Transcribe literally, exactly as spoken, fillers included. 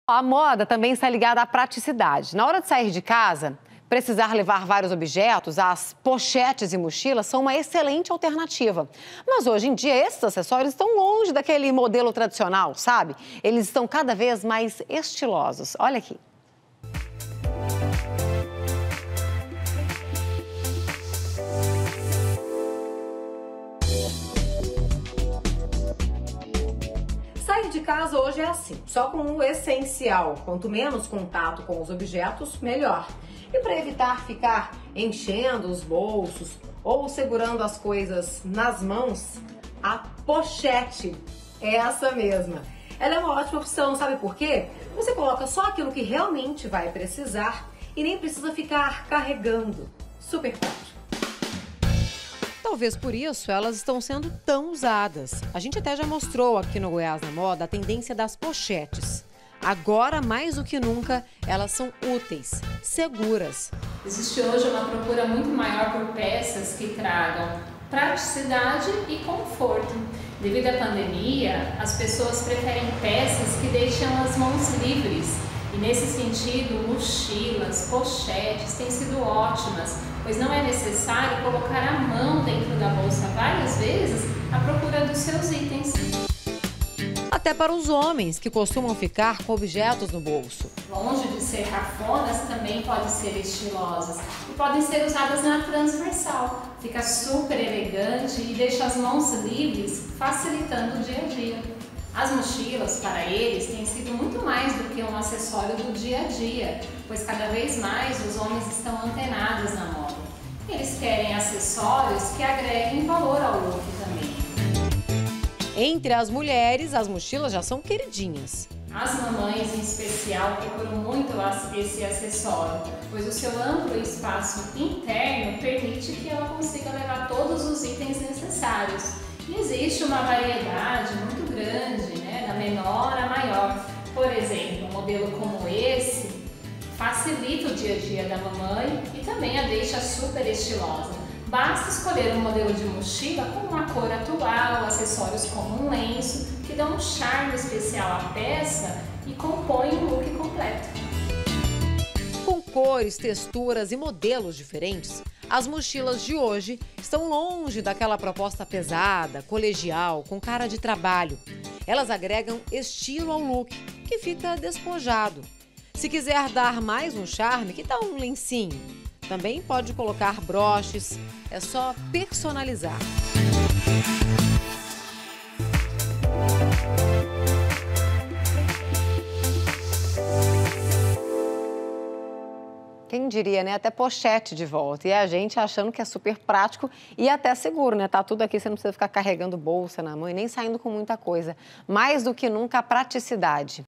A moda também está ligada à praticidade. Na hora de sair de casa, precisar levar vários objetos, as pochetes e mochilas são uma excelente alternativa. Mas hoje em dia, esses acessórios estão longe daquele modelo tradicional, sabe? Eles estão cada vez mais estilosos. Olha aqui. Sair de casa hoje é assim, só com o essencial. Quanto menos contato com os objetos, melhor. E para evitar ficar enchendo os bolsos ou segurando as coisas nas mãos, a pochete é essa mesma. Ela é uma ótima opção, sabe por quê? Você coloca só aquilo que realmente vai precisar e nem precisa ficar carregando. Super prático. Talvez por isso elas estão sendo tão usadas. A gente até já mostrou aqui no Goiás na Moda a tendência das pochetes. Agora, mais do que nunca, elas são úteis, seguras. Existe hoje uma procura muito maior por peças que tragam praticidade e conforto. Devido à pandemia, as pessoas preferem peças que deixam as mãos livres. E nesse sentido, mochilas, pochetes têm sido ótimas, pois não é necessário colocar a mão dentro da bolsa várias vezes à procura dos seus itens. Até para os homens, que costumam ficar com objetos no bolso. Longe de ser cafonas, também podem ser estilosas e podem ser usadas na transversal. Fica super elegante e deixa as mãos livres, facilitando o dia a dia. As mochilas, para eles, têm sido muito mais do que um acessório do dia a dia, pois cada vez mais os homens estão antenados na moda. Eles querem acessórios que agreguem valor ao look também. Entre as mulheres, as mochilas já são queridinhas. As mamães, em especial, procuram muito esse acessório, pois o seu amplo espaço interno permite que ela consiga levar todos os itens necessários. E existe uma variedade muito grande, né, da menor a maior. Por exemplo, um modelo como esse facilita o dia a dia da mamãe e também a deixa super estilosa. Basta escolher um modelo de mochila com uma cor atual, acessórios como um lenço, que dão um charme especial à peça e compõem um look completo. Com cores, texturas e modelos diferentes, as mochilas de hoje estão longe daquela proposta pesada, colegial, com cara de trabalho. Elas agregam estilo ao look, que fica despojado. Se quiser dar mais um charme, que tal um lencinho? Também pode colocar broches, é só personalizar. Quem diria, né? Até pochete de volta. E a gente achando que é super prático e até seguro, né? Tá tudo aqui, você não precisa ficar carregando bolsa na mão e nem saindo com muita coisa. Mais do que nunca, a praticidade.